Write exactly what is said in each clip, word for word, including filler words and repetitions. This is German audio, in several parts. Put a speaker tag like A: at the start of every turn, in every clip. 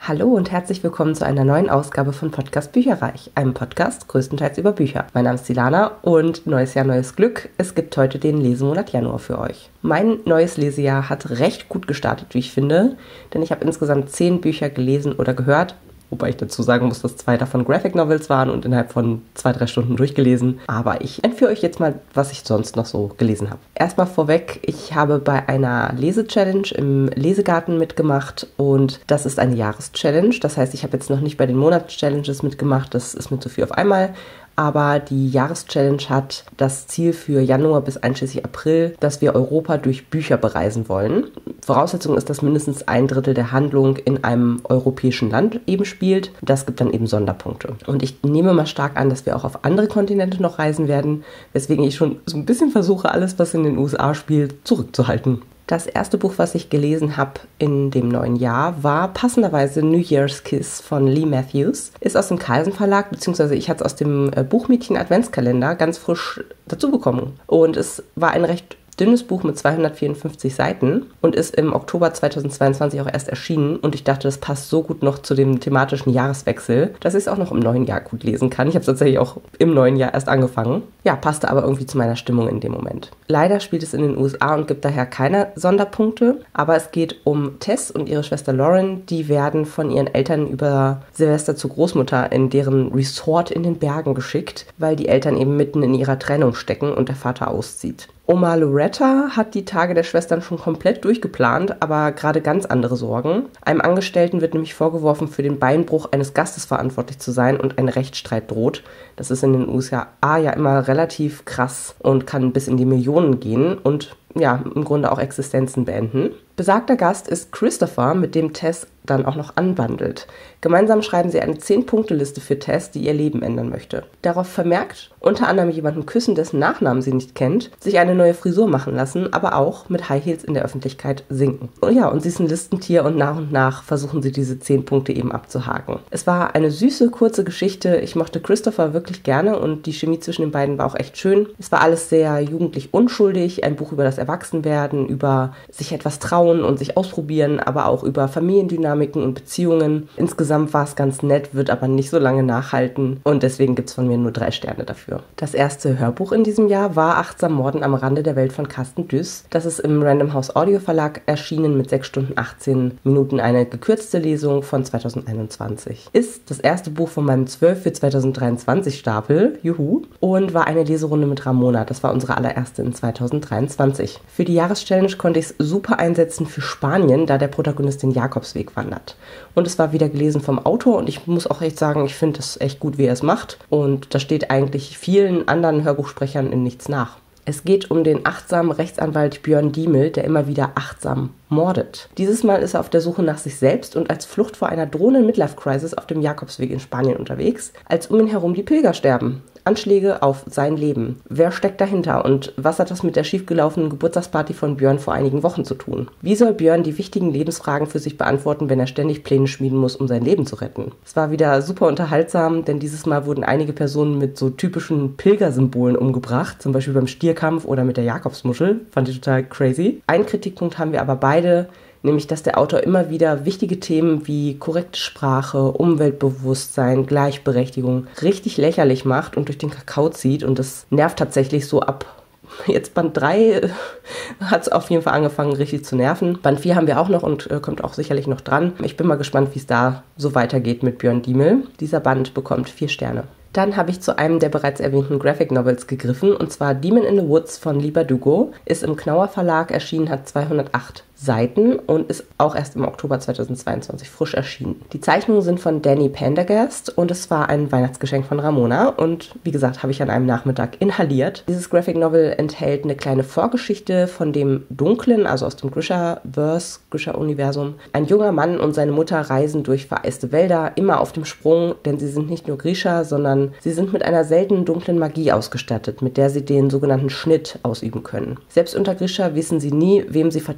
A: Hallo und herzlich willkommen zu einer neuen Ausgabe von Podcast Bücherreich, einem Podcast größtenteils über Bücher. Mein Name ist Silana und neues Jahr, neues Glück. Es gibt heute den Lesemonat Januar für euch. Mein neues Lesejahr hat recht gut gestartet, wie ich finde, denn ich habe insgesamt zehn Bücher gelesen oder gehört. Wobei ich dazu sagen muss, dass zwei davon Graphic Novels waren und innerhalb von zwei, drei Stunden durchgelesen. Aber ich entführe euch jetzt mal, was ich sonst noch so gelesen habe. Erstmal vorweg, ich habe bei einer Lese-Challenge im Lesegarten mitgemacht und das ist eine Jahreschallenge. Das heißt, ich habe jetzt noch nicht bei den Monats-Challenges mitgemacht, das ist mir zu viel auf einmal. Aber die Jahreschallenge hat das Ziel für Januar bis einschließlich April, dass wir Europa durch Bücher bereisen wollen. Voraussetzung ist, dass mindestens ein Drittel der Handlung in einem europäischen Land eben spielt. Das gibt dann eben Sonderpunkte. Und ich nehme mal stark an, dass wir auch auf andere Kontinente noch reisen werden, weswegen ich schon so ein bisschen versuche, alles, was in den U S A spielt, zurückzuhalten. Das erste Buch, was ich gelesen habe in dem neuen Jahr, war passenderweise New Year's Kiss von Lee Matthews. Ist aus dem Carlsen Verlag, beziehungsweise ich hatte es aus dem Buchmädchen Adventskalender ganz frisch dazu bekommen. Und es war ein recht dünnes Buch mit zweihundertvierundfünfzig Seiten und ist im Oktober zweitausendzweiundzwanzig auch erst erschienen. Und ich dachte, das passt so gut noch zu dem thematischen Jahreswechsel, dass ich es auch noch im neuen Jahr gut lesen kann. Ich habe es tatsächlich auch im neuen Jahr erst angefangen. Ja, passte aber irgendwie zu meiner Stimmung in dem Moment. Leider spielt es in den U S A und gibt daher keine Sonderpunkte. Aber es geht um Tess und ihre Schwester Lauren. Die werden von ihren Eltern über Silvester zur Großmutter in deren Resort in den Bergen geschickt, weil die Eltern eben mitten in ihrer Trennung stecken und der Vater auszieht. Oma Loretta hat die Tage der Schwestern schon komplett durchgeplant, aber gerade ganz andere Sorgen. Einem Angestellten wird nämlich vorgeworfen, für den Beinbruch eines Gastes verantwortlich zu sein und ein Rechtsstreit droht. Das ist in den U S A ja immer relativ krass und kann bis in die Millionen gehen und ja, im Grunde auch Existenzen beenden. Besagter Gast ist Christopher, mit dem Tess dann auch noch anbandelt. Gemeinsam schreiben sie eine zehn-Punkte-Liste für Tess, die ihr Leben ändern möchte. Darauf vermerkt unter anderem jemanden küssen, dessen Nachnamen sie nicht kennt, sich eine neue Frisur machen lassen, aber auch mit High Heels in der Öffentlichkeit sinken. Und ja, und sie ist ein Listentier und nach und nach versuchen sie diese zehn Punkte eben abzuhaken. Es war eine süße, kurze Geschichte. Ich mochte Christopher wirklich gerne und die Chemie zwischen den beiden war auch echt schön. Es war alles sehr jugendlich unschuldig, ein Buch über das Erwachsenwerden, über sich etwas trauen und sich ausprobieren, aber auch über Familiendynamiken und Beziehungen. Insgesamt war es ganz nett, wird aber nicht so lange nachhalten und deswegen gibt es von mir nur drei Sterne dafür. Das erste Hörbuch in diesem Jahr war Achtsam Morden am Rande der Welt von Carsten Düss. Das ist im Random House Audio Verlag erschienen mit sechs Stunden achtzehn Minuten, eine gekürzte Lesung von zweitausendeinundzwanzig. Ist das erste Buch von meinem zwölf für zweitausenddreiundzwanzig Stapel, juhu, und war eine Leserunde mit Ramona. Das war unsere allererste in zweitausenddreiundzwanzig. Für die Jahreschallenge konnte ich es super einsetzen für Spanien, da der Protagonist den Jakobsweg wandert. Und es war wieder gelesen vom Autor und ich muss auch echt sagen, ich finde es echt gut, wie er es macht. Und da steht eigentlich vielen anderen Hörbuchsprechern in nichts nach. Es geht um den achtsamen Rechtsanwalt Björn Diemel, der immer wieder achtsam mordet. Dieses Mal ist er auf der Suche nach sich selbst und als Flucht vor einer drohenden Midlife-Crisis auf dem Jakobsweg in Spanien unterwegs, als um ihn herum die Pilger sterben. Anschläge auf sein Leben. Wer steckt dahinter und was hat das mit der schiefgelaufenen Geburtstagsparty von Björn vor einigen Wochen zu tun? Wie soll Björn die wichtigen Lebensfragen für sich beantworten, wenn er ständig Pläne schmieden muss, um sein Leben zu retten? Es war wieder super unterhaltsam, denn dieses Mal wurden einige Personen mit so typischen Pilgersymbolen umgebracht, zum Beispiel beim Stierkampf oder mit der Jakobsmuschel. Fand ich total crazy. Einen Kritikpunkt haben wir aber beide, nämlich dass der Autor immer wieder wichtige Themen wie korrekte Sprache, Umweltbewusstsein, Gleichberechtigung richtig lächerlich macht und durch den Kakao zieht. Und das nervt tatsächlich so ab. Jetzt Band drei hat es auf jeden Fall angefangen, richtig zu nerven. Band vier haben wir auch noch und äh, kommt auch sicherlich noch dran. Ich bin mal gespannt, wie es da so weitergeht mit Björn Diemel. Dieser Band bekommt vier Sterne. Dann habe ich zu einem der bereits erwähnten Graphic Novels gegriffen, und zwar Demon in the Woods von Lee Bardugo. Ist im Knauer Verlag erschienen, hat zweihundertacht Seiten und ist auch erst im Oktober zweitausendzweiundzwanzig frisch erschienen. Die Zeichnungen sind von Danny Pendergast und es war ein Weihnachtsgeschenk von Ramona und wie gesagt, habe ich an einem Nachmittag inhaliert. Dieses Graphic Novel enthält eine kleine Vorgeschichte von dem Dunklen, also aus dem Grisha-Verse, Grisha-Universum. Ein junger Mann und seine Mutter reisen durch vereiste Wälder, immer auf dem Sprung, denn sie sind nicht nur Grisha, sondern sie sind mit einer seltenen dunklen Magie ausgestattet, mit der sie den sogenannten Schnitt ausüben können. Selbst unter Grisha wissen sie nie, wem sie Vertrauen schenken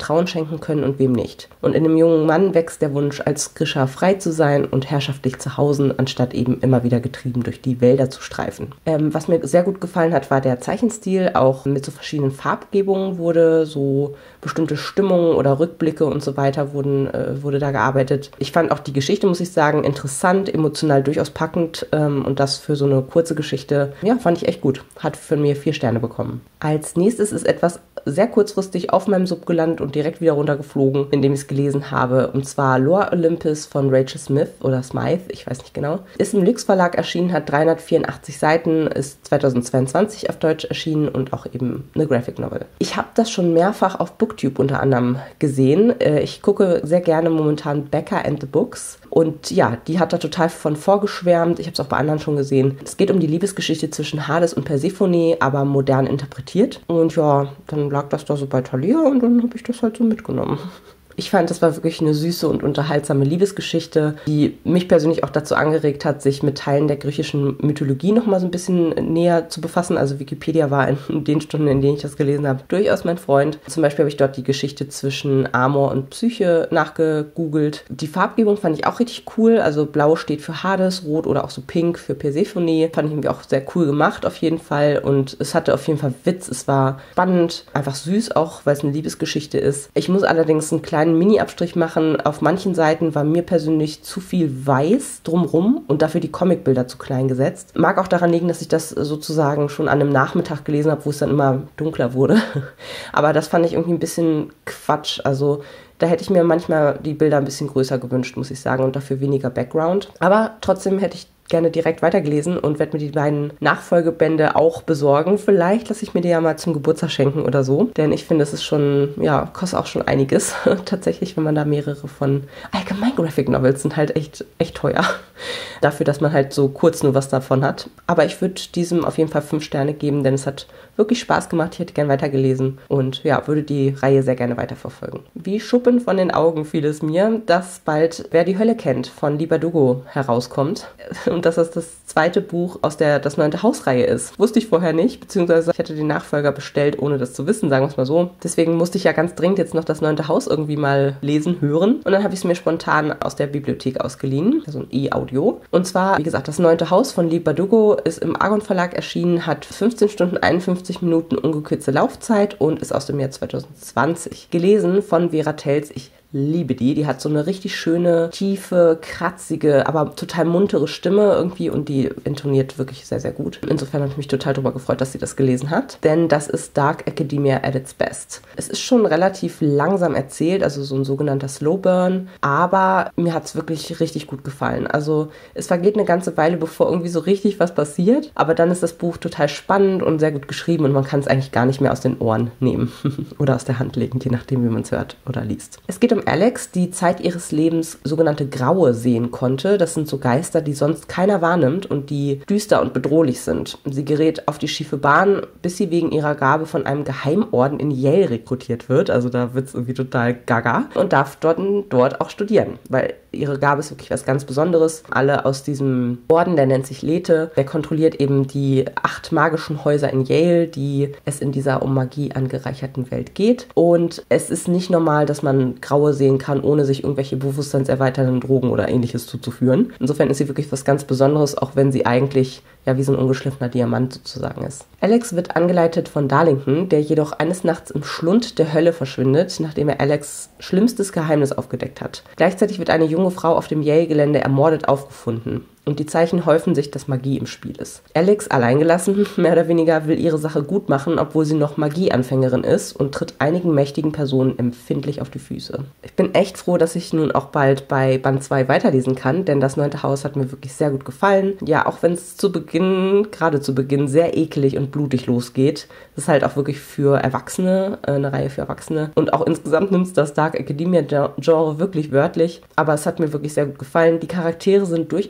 A: lenken können und wem nicht. Und in dem jungen Mann wächst der Wunsch, als Grisha frei zu sein und herrschaftlich zu hausen, anstatt eben immer wieder getrieben durch die Wälder zu streifen. Ähm, was mir sehr gut gefallen hat, war der Zeichenstil. Auch mit so verschiedenen Farbgebungen wurde so bestimmte Stimmungen oder Rückblicke und so weiter wurden, äh, wurde da gearbeitet. Ich fand auch die Geschichte, muss ich sagen, interessant, emotional durchaus packend ähm, und das für so eine kurze Geschichte, ja, fand ich echt gut. Hat von mir vier Sterne bekommen. Als nächstes ist etwas sehr kurzfristig auf meinem Sub gelandet und direkt wieder runtergeflogen, indem ich es gelesen habe, und zwar Lore Olympus von Rachel Smith oder Smythe, ich weiß nicht genau. Ist im Lüx Verlag erschienen, hat dreihundertvierundachtzig Seiten, ist zweitausendzweiundzwanzig auf Deutsch erschienen und auch eben eine Graphic Novel. Ich habe das schon mehrfach auf Booktube unter anderem gesehen. Ich gucke sehr gerne momentan Becca and the Books. Und ja, die hat da total von vorgeschwärmt. Ich habe es auch bei anderen schon gesehen. Es geht um die Liebesgeschichte zwischen Hades und Persephone, aber modern interpretiert. Und ja, dann lag das da so bei Thalia und dann habe ich das halt so mitgenommen. Ich fand, das war wirklich eine süße und unterhaltsame Liebesgeschichte, die mich persönlich auch dazu angeregt hat, sich mit Teilen der griechischen Mythologie noch mal so ein bisschen näher zu befassen. Also Wikipedia war in den Stunden, in denen ich das gelesen habe, durchaus mein Freund. Zum Beispiel habe ich dort die Geschichte zwischen Amor und Psyche nachgegoogelt. Die Farbgebung fand ich auch richtig cool. Also blau steht für Hades, rot oder auch so pink für Persephone. Fand ich irgendwie auch sehr cool gemacht auf jeden Fall. Und es hatte auf jeden Fall Witz. Es war spannend, einfach süß auch, weil es eine Liebesgeschichte ist. Ich muss allerdings einen kleinen Mini-Abstrich machen. Auf manchen Seiten war mir persönlich zu viel weiß drumrum und dafür die Comicbilder zu klein gesetzt. Mag auch daran liegen, dass ich das sozusagen schon an einem Nachmittag gelesen habe, wo es dann immer dunkler wurde. Aber das fand ich irgendwie ein bisschen Quatsch. Also da hätte ich mir manchmal die Bilder ein bisschen größer gewünscht, muss ich sagen, und dafür weniger Background. Aber trotzdem hätte ich gerne direkt weitergelesen und werde mir die beiden Nachfolgebände auch besorgen. Vielleicht lasse ich mir die ja mal zum Geburtstag schenken oder so, denn ich finde, es ist schon, ja, kostet auch schon einiges. Tatsächlich, wenn man da mehrere von, allgemein Graphic Novels sind halt echt, echt teuer. Dafür, dass man halt so kurz nur was davon hat. Aber ich würde diesem auf jeden Fall fünf Sterne geben, denn es hat wirklich Spaß gemacht. Ich hätte gern weitergelesen und ja, würde die Reihe sehr gerne weiterverfolgen. Wie Schuppen von den Augen fiel es mir, dass bald Wer die Hölle kennt von Liber Dugo herauskommt. Und dass das das zweite Buch aus der Das neunte Haus-Reihe ist. Wusste ich vorher nicht, beziehungsweise ich hätte den Nachfolger bestellt, ohne das zu wissen, sagen wir es mal so. Deswegen musste ich ja ganz dringend jetzt noch Das neunte Haus irgendwie mal lesen, hören. Und dann habe ich es mir spontan aus der Bibliothek ausgeliehen, also ein E-Audio. Und zwar, wie gesagt, Das neunte Haus von Liber Dugo ist im Argon Verlag erschienen, hat fünfzehn Stunden einundfünfzig Minuten ungekürzte Laufzeit und ist aus dem Jahr zweitausendzwanzig. Gelesen von Vera Tells. Ich liebe die. Die hat so eine richtig schöne, tiefe, kratzige, aber total muntere Stimme irgendwie und die intoniert wirklich sehr, sehr gut. Insofern habe ich mich total darüber gefreut, dass sie das gelesen hat, denn das ist Dark Academia at its best. Es ist schon relativ langsam erzählt, also so ein sogenannter Slow Burn, aber mir hat es wirklich richtig gut gefallen. Also es vergeht eine ganze Weile, bevor irgendwie so richtig was passiert, aber dann ist das Buch total spannend und sehr gut geschrieben und man kann es eigentlich gar nicht mehr aus den Ohren nehmen oder aus der Hand legen, je nachdem, wie man es hört oder liest. Es geht um Alex, die Zeit ihres Lebens sogenannte Graue sehen konnte. Das sind so Geister, die sonst keiner wahrnimmt und die düster und bedrohlich sind. Sie gerät auf die schiefe Bahn, bis sie wegen ihrer Gabe von einem Geheimorden in Yale rekrutiert wird. Also da wird es irgendwie total gaga und darf dort, dort auch studieren, weil ihre Gabe ist wirklich was ganz Besonderes. Alle aus diesem Orden, der nennt sich Lethe, der kontrolliert eben die acht magischen Häuser in Yale, die es in dieser um Magie angereicherten Welt geht. Und es ist nicht normal, dass man Graue sehen kann, ohne sich irgendwelche bewusstseinserweiternden Drogen oder ähnliches zuzuführen. Insofern ist sie wirklich was ganz Besonderes, auch wenn sie eigentlich ja wie so ein ungeschliffener Diamant sozusagen ist. Alex wird angeleitet von Darlington, der jedoch eines Nachts im Schlund der Hölle verschwindet, nachdem er Alex' schlimmstes Geheimnis aufgedeckt hat. Gleichzeitig wird eine junge Frau auf dem Yale-Gelände ermordet aufgefunden. Und die Zeichen häufen sich, dass Magie im Spiel ist. Alex, alleingelassen, mehr oder weniger, will ihre Sache gut machen, obwohl sie noch Magieanfängerin ist und tritt einigen mächtigen Personen empfindlich auf die Füße. Ich bin echt froh, dass ich nun auch bald bei Band zwei weiterlesen kann, denn das neunte Haus hat mir wirklich sehr gut gefallen. Ja, auch wenn es zu Beginn, gerade zu Beginn, sehr ekelig und blutig losgeht. Das ist halt auch wirklich für Erwachsene, äh, eine Reihe für Erwachsene. Und auch insgesamt nimmt es das Dark Academia-Genre wirklich wörtlich. Aber es hat mir wirklich sehr gut gefallen. Die Charaktere sind durchaus ambivalent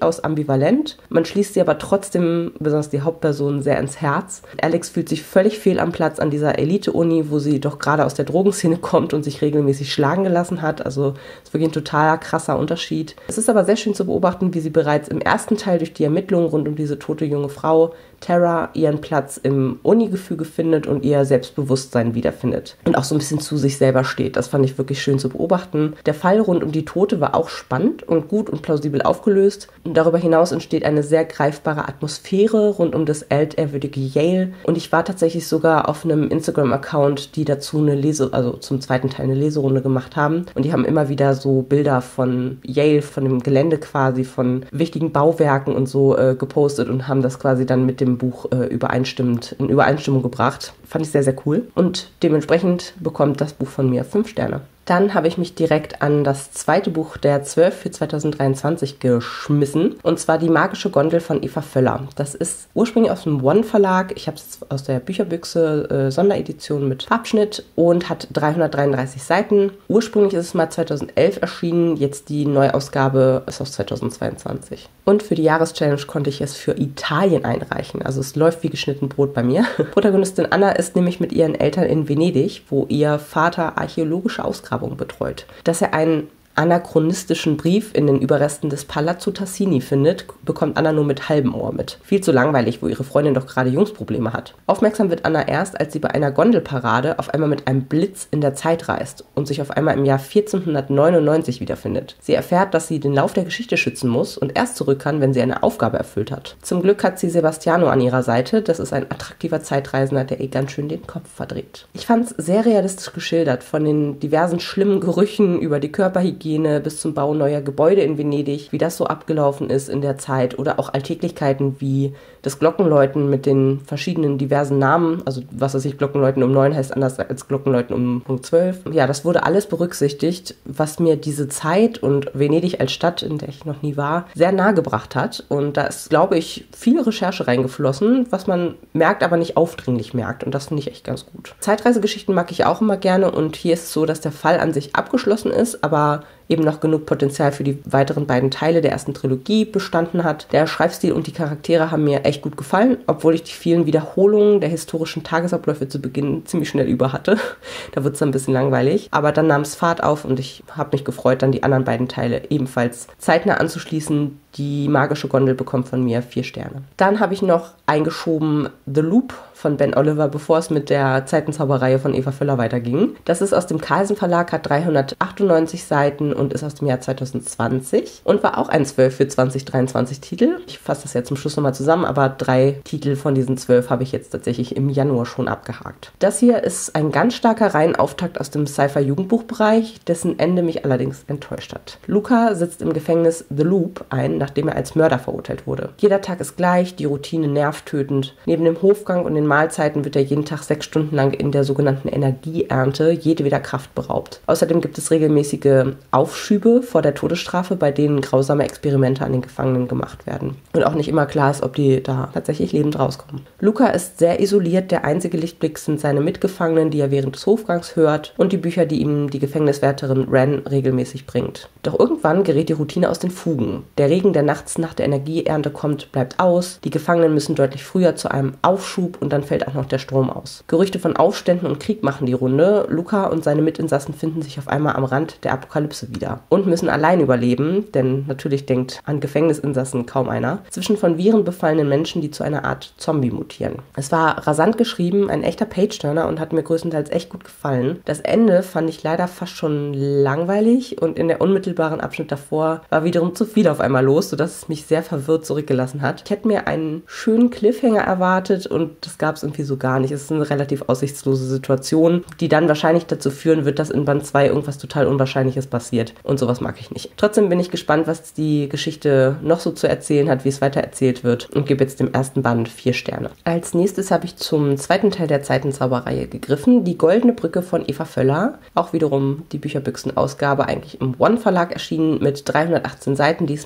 A: ambivalent. Man schließt sie aber trotzdem, besonders die Hauptperson, sehr ins Herz. Alex fühlt sich völlig fehl am Platz an dieser Elite-Uni, wo sie doch gerade aus der Drogenszene kommt und sich regelmäßig schlagen gelassen hat. Also es ist wirklich ein total krasser Unterschied. Es ist aber sehr schön zu beobachten, wie sie bereits im ersten Teil durch die Ermittlungen rund um diese tote junge Frau, Tara, ihren Platz im Uni-Gefüge findet und ihr Selbstbewusstsein wiederfindet. Und auch so ein bisschen zu sich selber steht. Das fand ich wirklich schön zu beobachten. Der Fall rund um die Tote war auch spannend und gut und plausibel aufgelöst. Und darüber hinaus entsteht eine sehr greifbare Atmosphäre rund um das altehrwürdige Yale. Und ich war tatsächlich sogar auf einem Instagram-Account, die dazu eine Lese, also zum zweiten Teil eine Leserunde gemacht haben. Und die haben immer wieder so Bilder von Yale, von dem Gelände quasi, von wichtigen Bauwerken und so äh, gepostet und haben das quasi dann mit dem Buch äh, übereinstimmend, in Übereinstimmung gebracht. Fand ich sehr, sehr cool. Und dementsprechend bekommt das Buch von mir fünf Sterne. Dann habe ich mich direkt an das zweite Buch der zwölf für zwanzig dreiundzwanzig geschmissen. Und zwar Die magische Gondel von Eva Völler. Das ist ursprünglich aus dem One Verlag. Ich habe es aus der Bücherbüchse äh, Sonderedition mit Abschnitt und hat dreihundertdreiunddreißig Seiten. Ursprünglich ist es mal zweitausendelf erschienen. Jetzt die Neuausgabe ist aus zweitausendzweiundzwanzig. Und für die Jahreschallenge konnte ich es für Italien einreichen. Also es läuft wie geschnitten Brot bei mir. Protagonistin Anna ist nämlich mit ihren Eltern in Venedig, wo ihr Vater archäologische Ausgrabungen betreut. Dass er einen anachronistischen Brief in den Überresten des Palazzo Tassini findet, bekommt Anna nur mit halbem Ohr mit. Viel zu langweilig, wo ihre Freundin doch gerade Jungsprobleme hat. Aufmerksam wird Anna erst, als sie bei einer Gondelparade auf einmal mit einem Blitz in der Zeit reist und sich auf einmal im Jahr vierzehnhundertneunundneunzig wiederfindet. Sie erfährt, dass sie den Lauf der Geschichte schützen muss und erst zurück kann, wenn sie eine Aufgabe erfüllt hat. Zum Glück hat sie Sebastiano an ihrer Seite. Das ist ein attraktiver Zeitreisender, der ihr ganz schön den Kopf verdreht. Ich fand es sehr realistisch geschildert, von den diversen schlimmen Gerüchen über die Körperhygiene bis zum Bau neuer Gebäude in Venedig, wie das so abgelaufen ist in der Zeit oder auch Alltäglichkeiten wie das Glockenläuten mit den verschiedenen diversen Namen, also was weiß ich, Glockenläuten um neun heißt anders als Glockenläuten um Punkt zwölf. Ja, das wurde alles berücksichtigt, was mir diese Zeit und Venedig als Stadt, in der ich noch nie war, sehr nahe gebracht hat. Und da ist, glaube ich, viel Recherche reingeflossen, was man merkt, aber nicht aufdringlich merkt. Und das finde ich echt ganz gut. Zeitreisegeschichten mag ich auch immer gerne und hier ist es so, dass der Fall an sich abgeschlossen ist, aber eben noch genug Potenzial für die weiteren beiden Teile der ersten Trilogie bestanden hat. Der Schreibstil und die Charaktere haben mir echt gut gefallen, obwohl ich die vielen Wiederholungen der historischen Tagesabläufe zu Beginn ziemlich schnell über hatte. Da wird es ein bisschen langweilig. Aber dann nahm es Fahrt auf und ich habe mich gefreut, dann die anderen beiden Teile ebenfalls zeitnah anzuschließen. Die magische Gondel bekommt von mir vier Sterne. Dann habe ich noch eingeschoben The Loop von Ben Oliver, bevor es mit der Zeitenzauberreihe von Eva Völler weiterging. Das ist aus dem Carlsen Verlag, hat dreihundertachtundneunzig Seiten und ist aus dem Jahr zweitausendzwanzig und war auch ein zwölf für zwanzig dreiundzwanzig Titel. Ich fasse das ja zum Schluss nochmal zusammen, aber drei Titel von diesen zwölf habe ich jetzt tatsächlich im Januar schon abgehakt. Das hier ist ein ganz starker Reihenauftakt aus dem Sci-Fi-Jugendbuchbereich, dessen Ende mich allerdings enttäuscht hat. Luca sitzt im Gefängnis The Loop ein, nachdem er als Mörder verurteilt wurde. Jeder Tag ist gleich, die Routine nervtötend. Neben dem Hofgang und den Mahlzeiten wird er jeden Tag sechs Stunden lang in der sogenannten Energieernte jedweder Kraft beraubt. Außerdem gibt es regelmäßige Aufschübe vor der Todesstrafe, bei denen grausame Experimente an den Gefangenen gemacht werden. Und auch nicht immer klar ist, ob die da tatsächlich lebend rauskommen. Luca ist sehr isoliert, der einzige Lichtblick sind seine Mitgefangenen, die er während des Hofgangs hört und die Bücher, die ihm die Gefängniswärterin Ren regelmäßig bringt. Doch irgendwann gerät die Routine aus den Fugen. Der Regen, der nachts nach der Energieernte kommt, bleibt aus, die Gefangenen müssen deutlich früher zu einem Aufschub und dann fällt auch noch der Strom aus. Gerüchte von Aufständen und Krieg machen die Runde. Luca und seine Mitinsassen finden sich auf einmal am Rand der Apokalypse wieder und müssen allein überleben, denn natürlich denkt an Gefängnisinsassen kaum einer, zwischen von Viren befallenen Menschen, die zu einer Art Zombie mutieren. Es war rasant geschrieben, ein echter Page-Turner und hat mir größtenteils echt gut gefallen. Das Ende fand ich leider fast schon langweilig und in der unmittelbaren Abschnitt davor war wiederum zu viel auf einmal los, sodass es mich sehr verwirrt zurückgelassen hat. Ich hätte mir einen schönen Cliffhanger erwartet und das gab es irgendwie so gar nicht. Es ist eine relativ aussichtslose Situation, die dann wahrscheinlich dazu führen wird, dass in Band zwei irgendwas total Unwahrscheinliches passiert. Und sowas mag ich nicht. Trotzdem bin ich gespannt, was die Geschichte noch so zu erzählen hat, wie es weiter erzählt wird und gebe jetzt dem ersten Band vier Sterne. Als nächstes habe ich zum zweiten Teil der Zeitenzauberreihe gegriffen, Die Goldene Brücke von Eva Völler. Auch wiederum die Bücherbüchsen-Ausgabe, eigentlich im One Verlag erschienen mit dreihundertachtzehn Seiten diesmal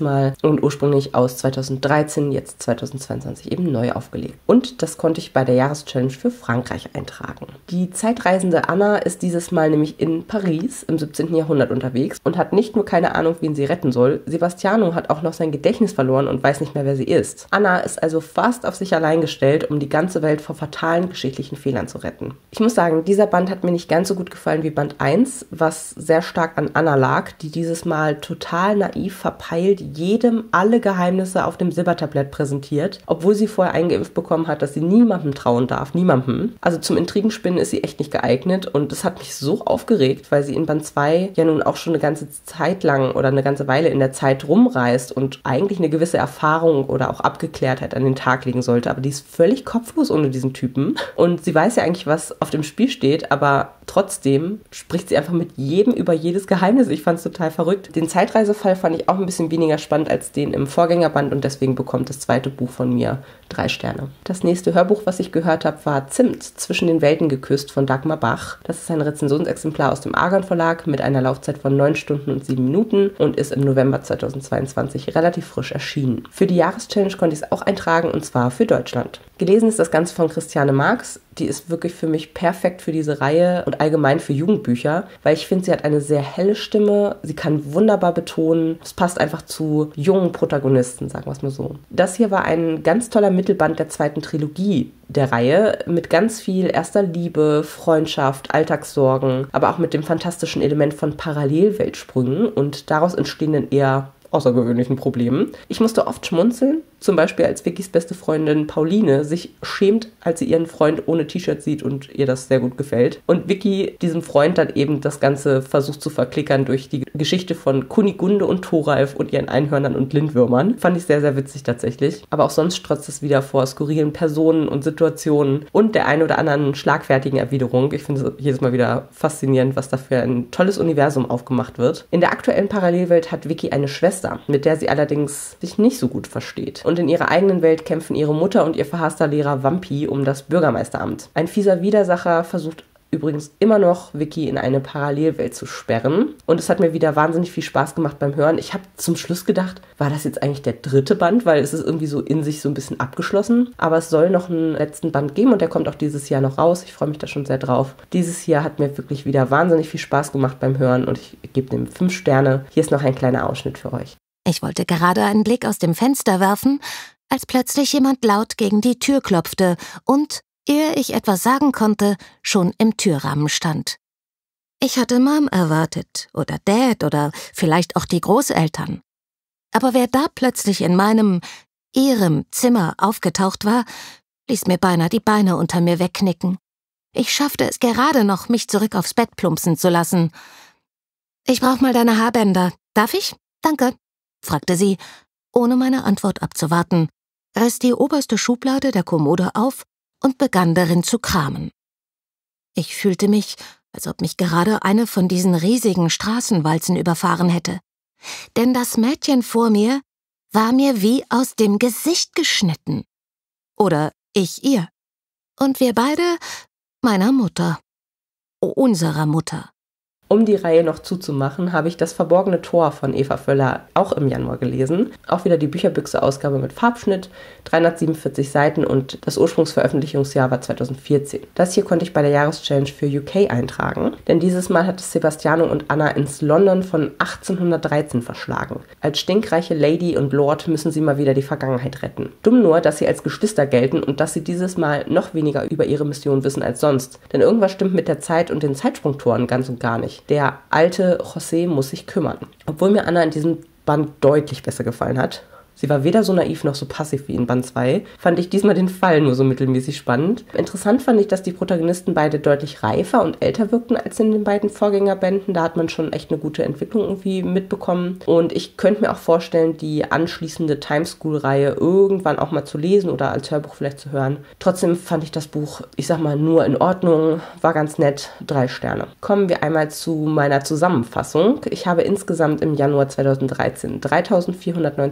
A: und ursprünglich aus zweitausenddreizehn, jetzt zweitausendzweiundzwanzig eben neu aufgelegt. Und das konnte ich bei der Jahreschallenge für Frankreich eintragen. Die zeitreisende Anna ist dieses Mal nämlich in Paris im siebzehnten Jahrhundert unterwegs und hat nicht nur keine Ahnung, wen sie retten soll, Sebastiano hat auch noch sein Gedächtnis verloren und weiß nicht mehr, wer sie ist. Anna ist also fast auf sich allein gestellt, um die ganze Welt vor fatalen geschichtlichen Fehlern zu retten. Ich muss sagen, dieser Band hat mir nicht ganz so gut gefallen wie Band eins, was sehr stark an Anna lag, die dieses Mal total naiv verpeilt jedem alle Geheimnisse auf dem Silbertablett präsentiert, obwohl sie vorher eingeimpft bekommen hat, dass sie niemandem trauen darf, niemandem. Also zum Intrigenspinnen ist sie echt nicht geeignet und das hat mich so aufgeregt, weil sie in Band zwei ja nun auch schon eine ganze Zeit lang oder eine ganze Weile in der Zeit rumreist und eigentlich eine gewisse Erfahrung oder auch Abgeklärtheit an den Tag legen sollte, aber die ist völlig kopflos ohne diesen Typen und sie weiß ja eigentlich, was auf dem Spiel steht, aber trotzdem spricht sie einfach mit jedem über jedes Geheimnis. Ich fand es total verrückt. Den Zeitreisefall fand ich auch ein bisschen weniger spannend als den im Vorgängerband und deswegen bekommt das zweite Buch von mir drei Sterne. Das nächste Hörbuch, was ich gehört habe, war Zimt, zwischen den Welten geküsst von Dagmar Bach. Das ist ein Rezensionsexemplar aus dem Argon Verlag mit einer Laufzeit von neun Stunden und sieben Minuten und ist im November zweitausendzweiundzwanzig relativ frisch erschienen. Für die Jahreschallenge konnte ich es auch eintragen und zwar für Deutschland. Gelesen ist das Ganze von Christiane Marx. Die ist wirklich für mich perfekt für diese Reihe und allgemein für Jugendbücher, weil ich finde, sie hat eine sehr helle Stimme, sie kann wunderbar betonen, es passt einfach zu jungen Protagonisten, sagen wir es mal so. Das hier war ein ganz toller Mittelband der zweiten Trilogie der Reihe mit ganz viel erster Liebe, Freundschaft, Alltagssorgen, aber auch mit dem fantastischen Element von Parallelweltsprüngen und daraus entstehenden eher außergewöhnlichen Problemen. Ich musste oft schmunzeln, zum Beispiel als Vickys beste Freundin Pauline sich schämt, als sie ihren Freund ohne T-Shirt sieht und ihr das sehr gut gefällt. Und Vicky diesem Freund dann eben das Ganze versucht zu verklickern durch die Geschichte von Kunigunde und Thoralf und ihren Einhörnern und Lindwürmern. Fand ich sehr, sehr witzig tatsächlich. Aber auch sonst strotzt es wieder vor skurrilen Personen und Situationen und der ein oder anderen schlagfertigen Erwiderung. Ich finde es jedes Mal wieder faszinierend, was da für ein tolles Universum aufgemacht wird. In der aktuellen Parallelwelt hat Vicky eine Schwester, mit der sie allerdings sich nicht so gut versteht. Und in ihrer eigenen Welt kämpfen ihre Mutter und ihr verhasster Lehrer Vampi um das Bürgermeisteramt. Ein fieser Widersacher versucht übrigens immer noch, Vicky in eine Parallelwelt zu sperren. Und es hat mir wieder wahnsinnig viel Spaß gemacht beim Hören. Ich habe zum Schluss gedacht, war das jetzt eigentlich der dritte Band? Weil es ist irgendwie so in sich so ein bisschen abgeschlossen. Aber es soll noch einen letzten Band geben und der kommt auch dieses Jahr noch raus. Ich freue mich da schon sehr drauf. Dieses Jahr hat mir wirklich wieder wahnsinnig viel Spaß gemacht beim Hören und ich gebe dem fünf Sterne. Hier ist noch ein kleiner Ausschnitt für euch.
B: Ich wollte gerade einen Blick aus dem Fenster werfen, als plötzlich jemand laut gegen die Tür klopfte und, ehe ich etwas sagen konnte, schon im Türrahmen stand. Ich hatte Mom erwartet oder Dad oder vielleicht auch die Großeltern. Aber wer da plötzlich in meinem, ihrem Zimmer aufgetaucht war, ließ mir beinahe die Beine unter mir wegknicken. Ich schaffte es gerade noch, mich zurück aufs Bett plumpsen zu lassen. »Ich brauch mal deine Haarbänder. Darf ich? Danke«, fragte sie, ohne meine Antwort abzuwarten, riss die oberste Schublade der Kommode auf und begann darin zu kramen. Ich fühlte mich, als ob mich gerade eine von diesen riesigen Straßenwalzen überfahren hätte. Denn das Mädchen vor mir war mir wie aus dem Gesicht geschnitten. Oder ich ihr. Und wir beide meiner Mutter. Unserer Mutter.
A: Um die Reihe noch zuzumachen, habe ich Das verborgene Tor von Eva Völler auch im Januar gelesen. Auch wieder die Bücherbüchse-Ausgabe mit Farbschnitt, dreihundertsiebenundvierzig Seiten und das Ursprungsveröffentlichungsjahr war zweitausendvierzehn. Das hier konnte ich bei der Jahreschallenge für U K eintragen, denn dieses Mal hat es Sebastiano und Anna ins London von achtzehnhundertdreizehn verschlagen. Als stinkreiche Lady und Lord müssen sie mal wieder die Vergangenheit retten. Dumm nur, dass sie als Geschwister gelten und dass sie dieses Mal noch weniger über ihre Mission wissen als sonst. Denn irgendwas stimmt mit der Zeit und den Zeitsprungtoren ganz und gar nicht. Der alte José muss sich kümmern. Obwohl mir Anna in diesem Band deutlich besser gefallen hat. Sie war weder so naiv noch so passiv wie in Band zwei, fand ich diesmal den Fall nur so mittelmäßig spannend. Interessant fand ich, dass die Protagonisten beide deutlich reifer und älter wirkten als in den beiden Vorgängerbänden. Da hat man schon echt eine gute Entwicklung irgendwie mitbekommen. Und ich könnte mir auch vorstellen, die anschließende Timeschool-Reihe irgendwann auch mal zu lesen oder als Hörbuch vielleicht zu hören. Trotzdem fand ich das Buch, ich sag mal, nur in Ordnung, war ganz nett, drei Sterne. Kommen wir einmal zu meiner Zusammenfassung. Ich habe insgesamt im Januar zweitausenddreizehn dreitausendvierhundertneunzig Seiten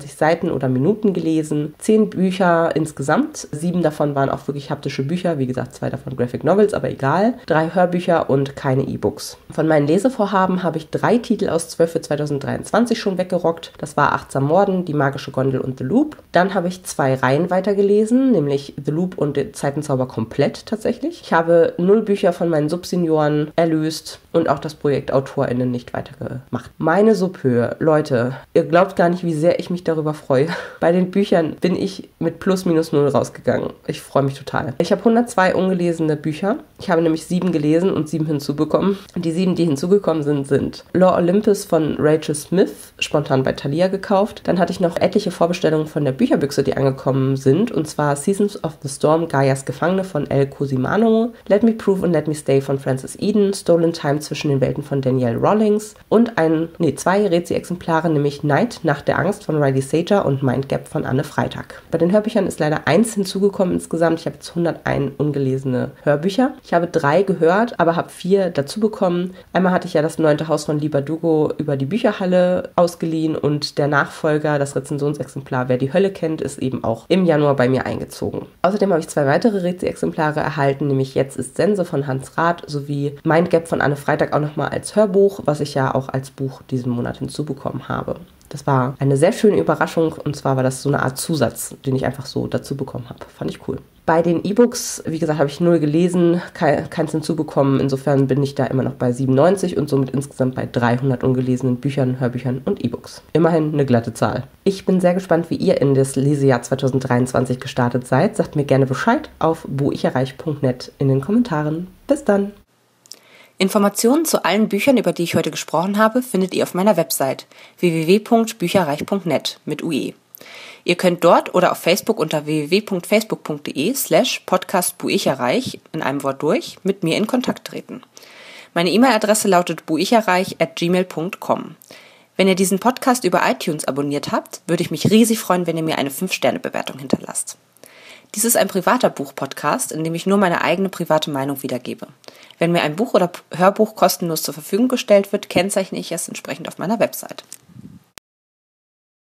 A: oder Minuten gelesen. Zehn Bücher insgesamt. Sieben davon waren auch wirklich haptische Bücher. Wie gesagt, zwei davon Graphic Novels, aber egal. Drei Hörbücher und keine E-Books. Von meinen Lesevorhaben habe ich drei Titel aus zwölf für zweitausenddreiundzwanzig schon weggerockt. Das war Achtsam Morden, Die magische Gondel und The Loop. Dann habe ich zwei Reihen weitergelesen, nämlich The Loop und den Zeitenzauber komplett tatsächlich. Ich habe null Bücher von meinen Subsenioren erlöst und auch das Projekt AutorInnen nicht weitergemacht. Meine Subhöhe, Leute, ihr glaubt gar nicht, wie sehr ich mich darüber freue. Bei den Büchern bin ich mit plus minus null rausgegangen. Ich freue mich total. Ich habe hundertzwei ungelesene Bücher. Ich habe nämlich sieben gelesen und sieben hinzubekommen. Und die sieben, die hinzugekommen sind, sind Lore Olympus von Rachel Smith, spontan bei Thalia gekauft. Dann hatte ich noch etliche Vorbestellungen von der Bücherbüchse, die angekommen sind. Und zwar Seasons of the Storm, Gaias Gefangene von El Cosimano, Let Me Prove and Let Me Stay von Francis Eden, Stolen Time zwischen den Welten von Danielle Rawlings und ein, nee, zwei Rezi-Exemplare, nämlich Night, Nacht der Angst von Riley Sager und Mind Gap von Anne Freitag. Bei den Hörbüchern ist leider eins hinzugekommen insgesamt. Ich habe jetzt hunderteins ungelesene Hörbücher. Ich habe drei gehört, aber habe vier dazu bekommen. Einmal hatte ich ja das neunte Haus von Liber Dugo über die Bücherhalle ausgeliehen und der Nachfolger, das Rezensionsexemplar, wer die Hölle kennt, ist eben auch im Januar bei mir eingezogen. Außerdem habe ich zwei weitere Rezi-Exemplare erhalten, nämlich Jetzt ist Sense von Hans Rath sowie Mind Gap von Anne Freitag auch nochmal als Hörbuch, was ich ja auch als Buch diesen Monat hinzubekommen habe. Das war eine sehr schöne Überraschung und zwar war das so eine Art Zusatz, den ich einfach so dazu bekommen habe. Fand ich cool. Bei den E-Books, wie gesagt, habe ich null gelesen, keins hinzubekommen. Insofern bin ich da immer noch bei siebenundneunzig und somit insgesamt bei dreihundert ungelesenen Büchern, Hörbüchern und E-Books. Immerhin eine glatte Zahl. Ich bin sehr gespannt, wie ihr in das Lesejahr zweitausenddreiundzwanzig gestartet seid. Sagt mir gerne Bescheid auf buicherreich punkt net in den Kommentaren. Bis dann!
C: Informationen zu allen Büchern, über die ich heute gesprochen habe, findet ihr auf meiner Website w w w punkt bücherreich punkt net mit U E. Ihr könnt dort oder auf Facebook unter w w w punkt facebook punkt de slash podcast buicherreich in einem Wort durch mit mir in Kontakt treten. Meine E-Mail-Adresse lautet buicherreich at gmail punkt com. Wenn ihr diesen Podcast über iTunes abonniert habt, würde ich mich riesig freuen, wenn ihr mir eine fünf Sterne Bewertung hinterlasst. Dies ist ein privater Buch-Podcast, in dem ich nur meine eigene private Meinung wiedergebe. Wenn mir ein Buch oder Hörbuch kostenlos zur Verfügung gestellt wird, kennzeichne ich es entsprechend auf meiner Website.